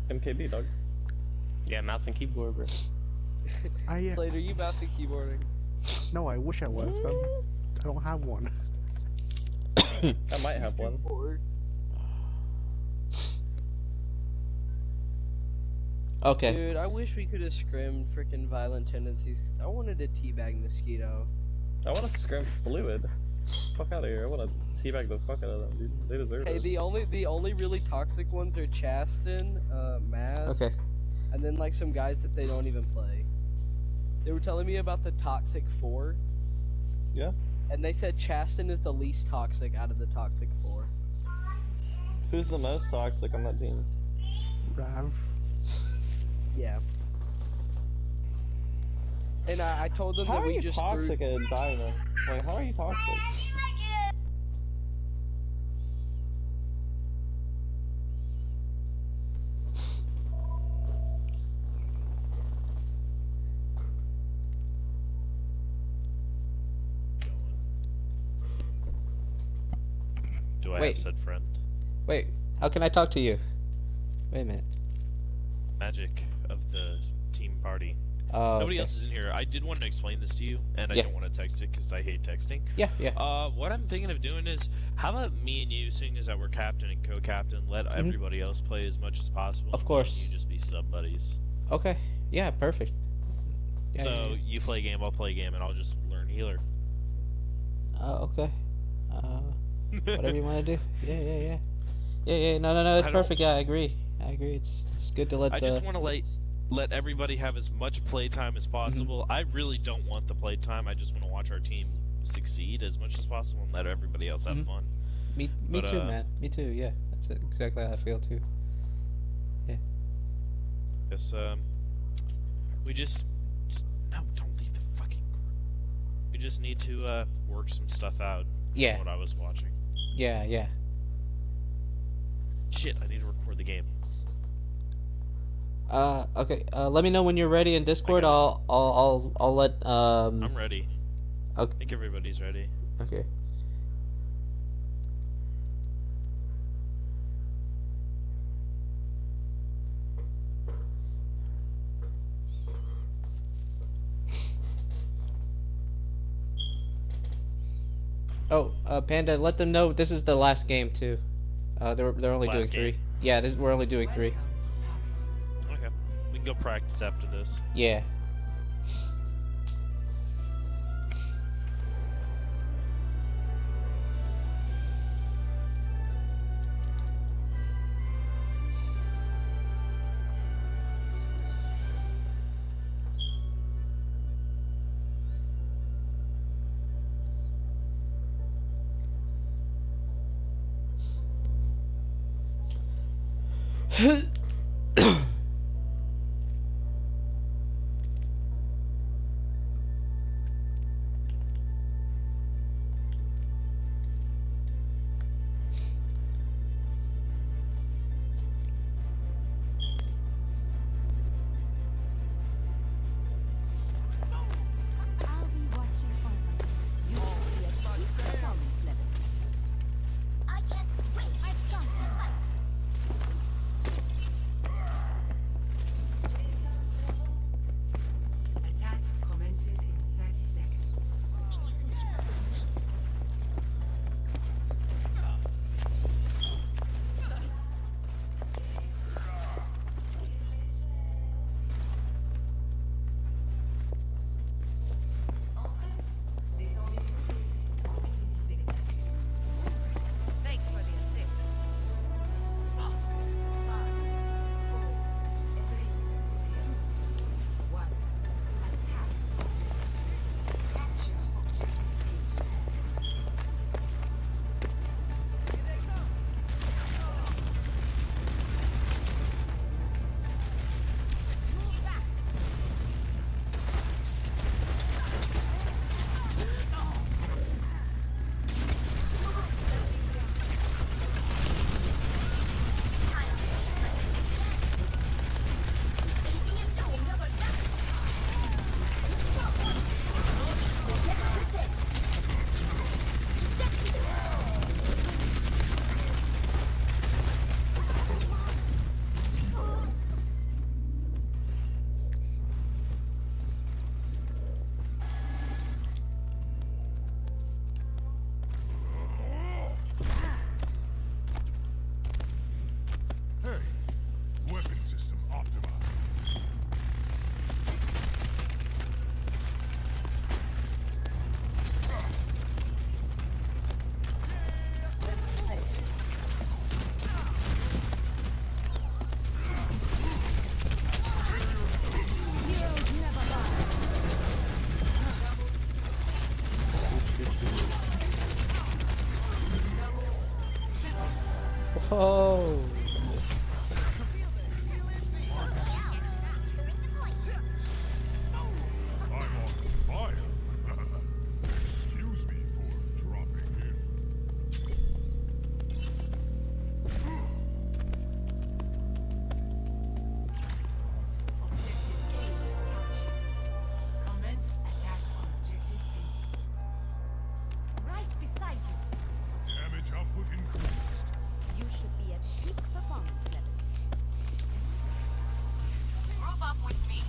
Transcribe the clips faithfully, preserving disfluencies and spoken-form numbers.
M K B, dog. Yeah, mouse and keyboard, bro. I, uh, Slater, you mouse and keyboarding? no, I wish I was, but I don't have one. I might have one. Bored. Okay. Dude, I wish we could have scrimmed freaking Violent Tendencies. Cause I wanted to teabag Mosquito. I want to scrim Fluid. Fuck out of here. I want to teabag the fuck out of them, dude. They deserve Hey, it. the only the only really toxic ones are Chasten, uh, Maz, Okay. and then like some guys that they don't even play. They were telling me about the Toxic Four. Yeah. And they said Chasten is the least toxic out of the Toxic Four. Who's the most toxic on that team? Rav. Yeah. And I, I told them How that are we you just toxic threw... at Diamond? Like, how are you toxic? Do I Wait. have said friend? Wait, how can I talk to you? Wait a minute. Magic of the team party. Oh, Nobody okay. else is in here. I did want to explain this to you, and I Yeah. don't want to text it because I hate texting. Yeah, yeah. Uh, what I'm thinking of doing is, how about me and you, seeing as that we're captain and co-captain, let everybody else play as much as possible. Of and course. You just be sub buddies. Okay. Yeah, perfect. Yeah, so yeah, yeah. you play a game, I'll play a game, and I'll just learn healer. Oh, okay. Uh, whatever you want to do. Yeah, yeah, yeah. Yeah, yeah. No, no, no. It's I don't- perfect. Yeah, I agree. I agree. It's it's good to let I the. just want to let let everybody have as much playtime as possible. Mm-hmm. I really don't want the playtime. I just want to watch our team succeed as much as possible and let everybody else have Mhm. fun. Me, me but, too, uh, man. Me too. Yeah, that's it. Exactly how I feel too. Guess um, we just, just no, don't leave the fucking group. We just need to uh work some stuff out. Yeah. From what I was watching. Yeah, yeah. Shit, I need to record the game. Uh, okay. Uh, let me know when you're ready in Discord. Okay. I'll, I'll, I'll, I'll let um. I'm ready. Okay. I think everybody's ready. Okay. Oh, uh, Panda, let them know this is the last game too. Uh, they're they're only doing Last three. game. Yeah, this we're only doing three. Okay. We can go practice after this. Yeah. I'll be watching over you. You will be at peak performance levels. I can't wait. I've got Oh. I'm on fire. Excuse me for dropping in. Commence attack on objective B. Right beside you. Damage output increased. You should be at peak performance levels. Group up with me.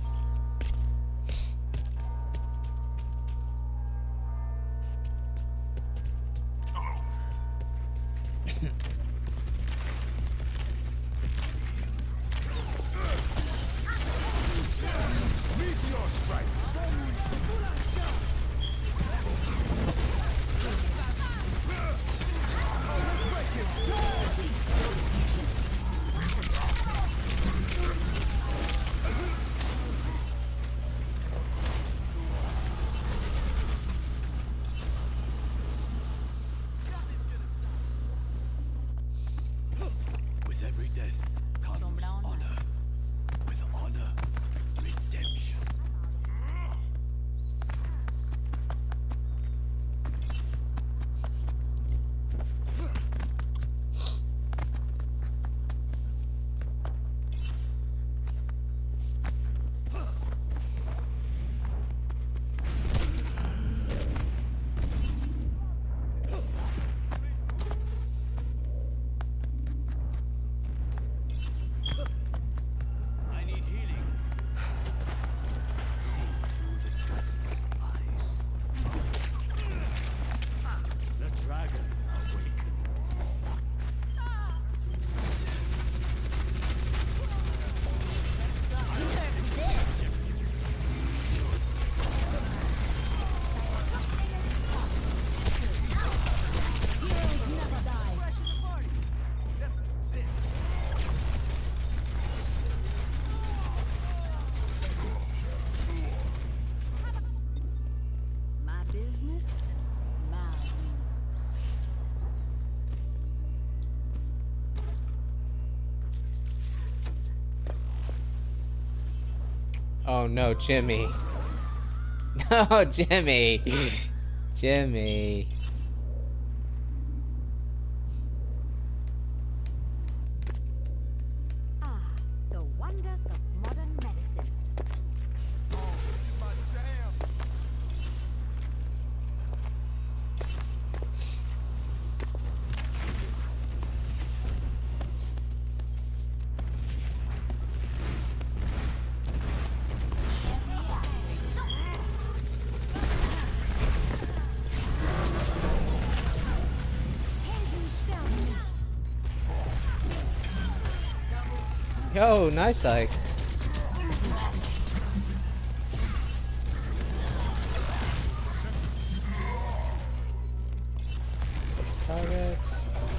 Meteor strike. With every death comes honor. With honor, redemption. I need healing. See through the dragon's eyes. The dragon awakens. Heroes never die. My business, my rules. Oh no, Jimmy. No, Jimmy. Jimmy. Ah, the wonders of modern medicine. Heldenstern nicht. Yo, nice like. Targets.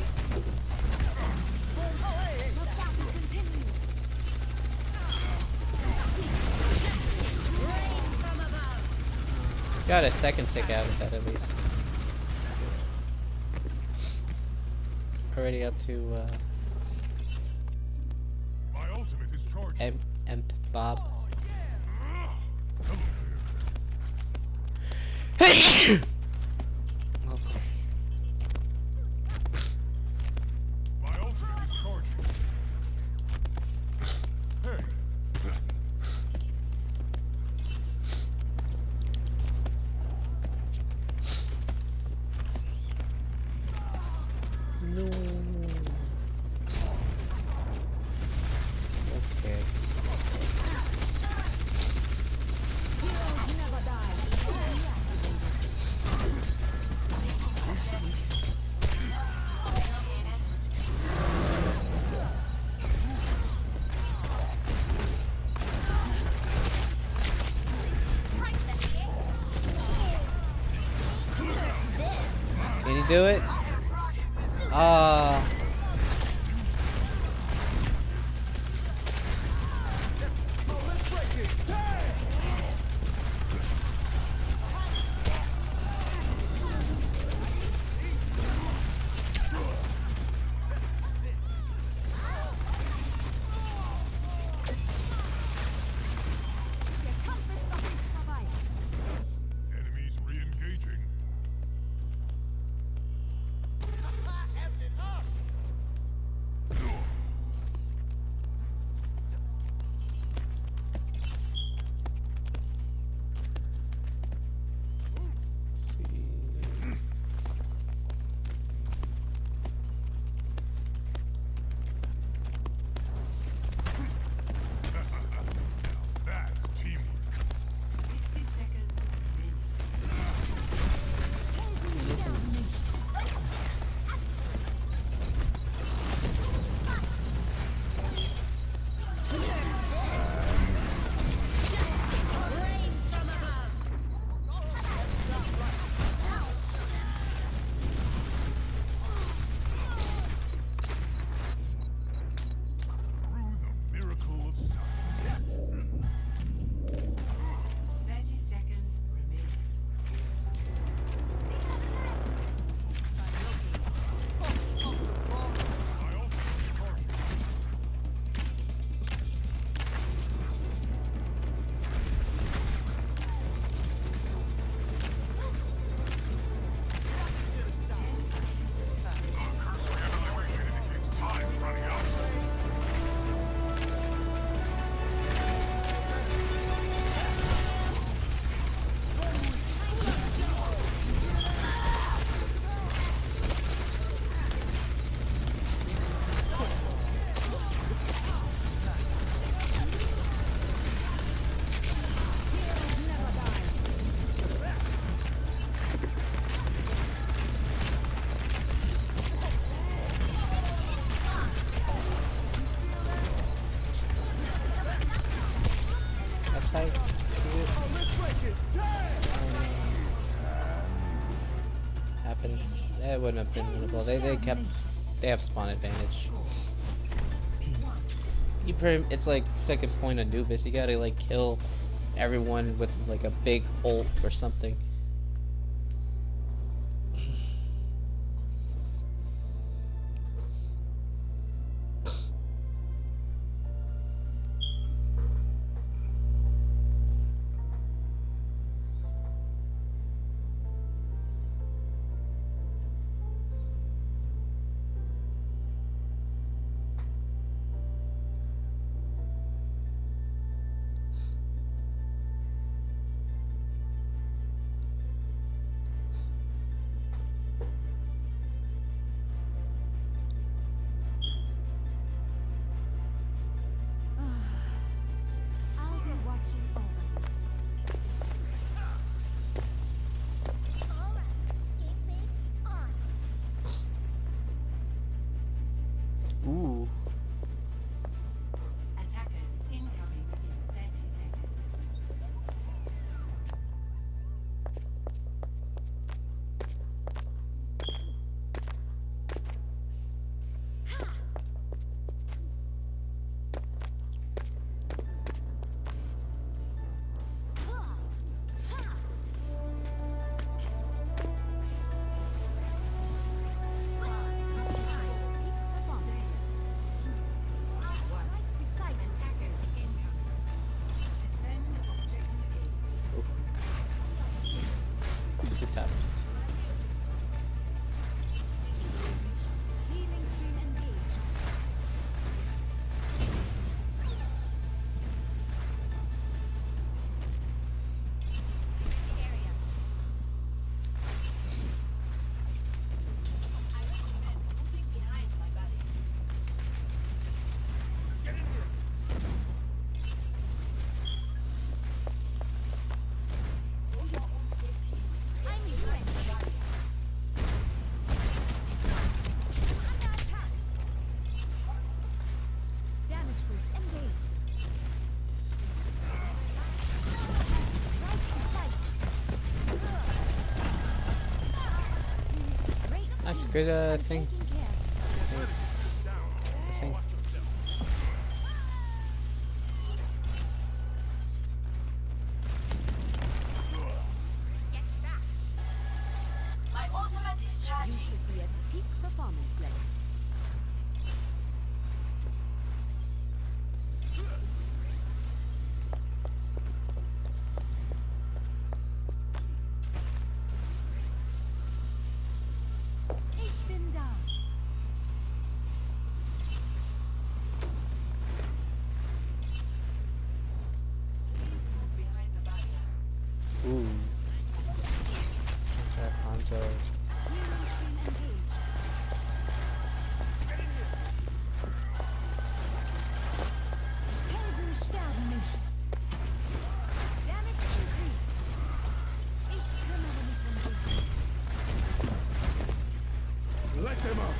Lookout continues. Rain from above. Got a second tick out of that at least. Already up to uh, My ultimate is charging. M Imp Bob. Hello there. Okay. My ultimate is charging. Hey. No. Okay. Heroes never die. Can you do it? Ah. type shit. Happens. That wouldn't have been winnable. They they kept. They have spawn advantage. You pretty, it's like second point Anubis. You gotta like kill everyone with like a big ult or something. I'll be watching over you. Ooh. Attackers incoming in thirty seconds. Good time. Healing stream engaged. Area. I recommend moving behind my body. Get in here. For your own safety. I'm behind my body. Under attack. Damage boost engaged. Right in sight. Great. Nice, good uh, thing. Taking care. thing. Get back. My ultimate is charging. You should be at peak performance levels. Ich bin da. Please move behind the barrier. Ooh. That Hanzo. Healing stream engaged. Helden sterben nicht. Damage increase. Ich kümmere mich um dich. Let him up.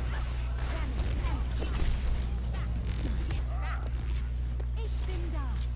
Damage end. Ich bin da.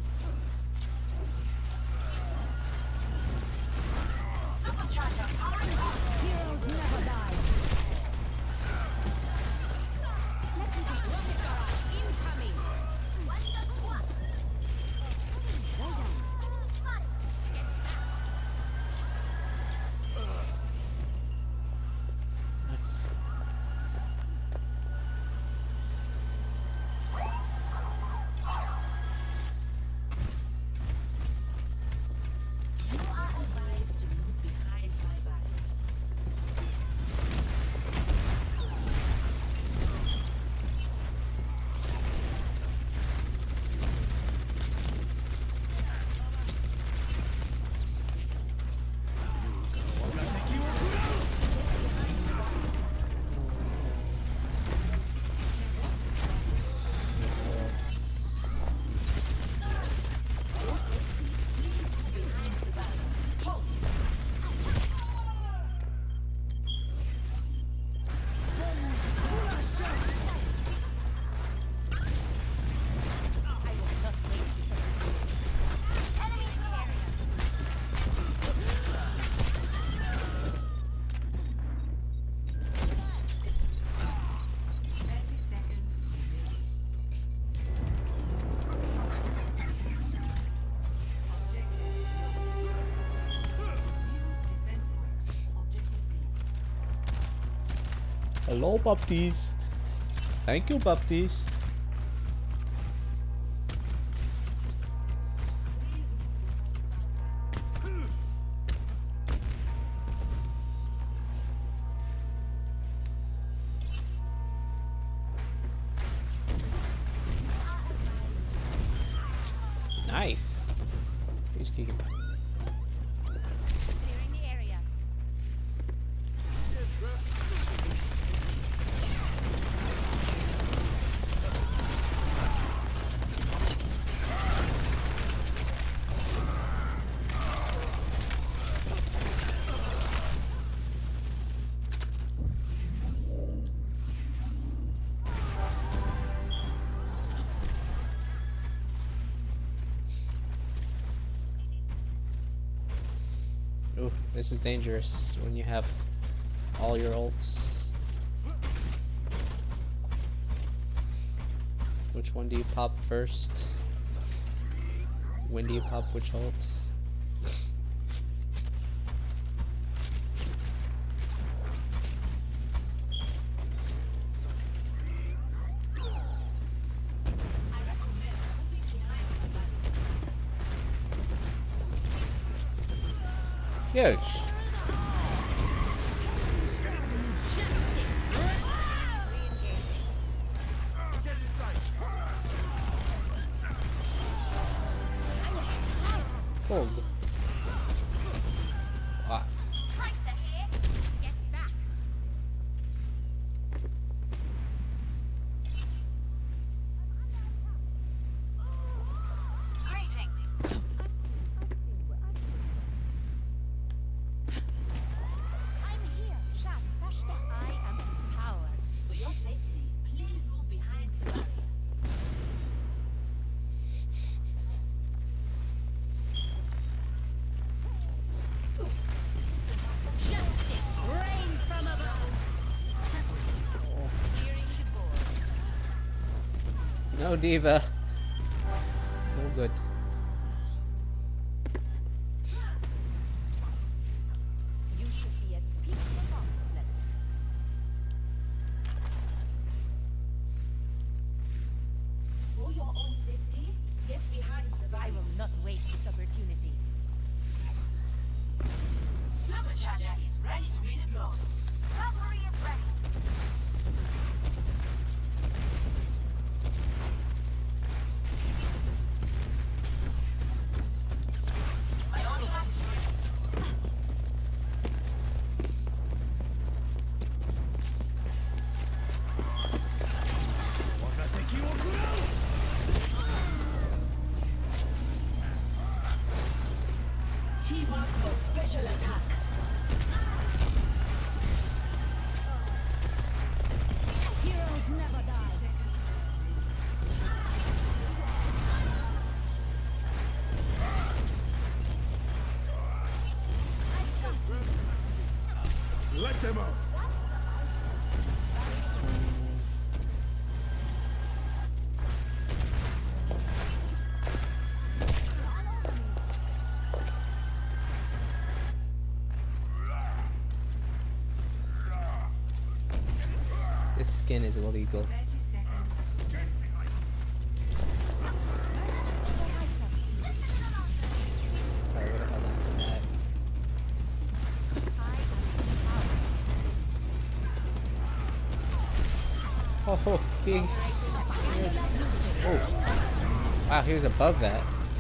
Hello, Baptiste. Thank you, Baptiste. Nice. He's kicking. Clearing the area. Ooh, this is dangerous when you have all your ults. Which one do you pop first? When do you pop which ult? Huge. Cool. Wow. Get back. Greetings. I'm here. Schadenversteckt. I am empowered. For your safety, please move behind the barrier. Justice reigns from above. Clearing the board. No, Diva. No good. You should be at peak performance levels. For your own safety, get behind the barrier. I will not waste this opportunity. Supercharger is ready to be deployed. Cavalry is ready. My ultimate is ready. Team up for special attack. Heroes never die. Let them out. This skin is illegal. Sorry, what if I land on that? Oh, oh, he. Oh. Wow, he was above that.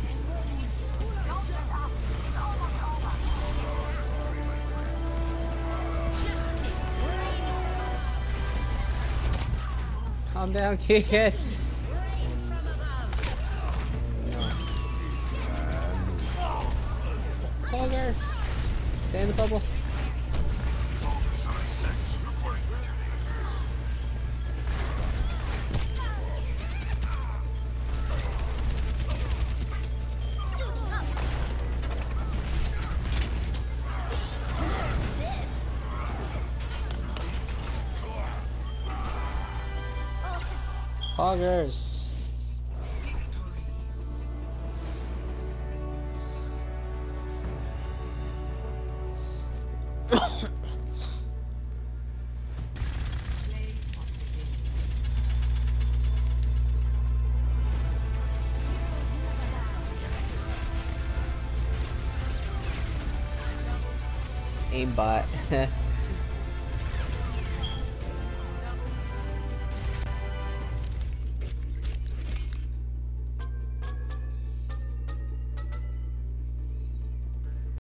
Calm down, kick it. Fogger, stay in the bubble. Hoggers. aimbot.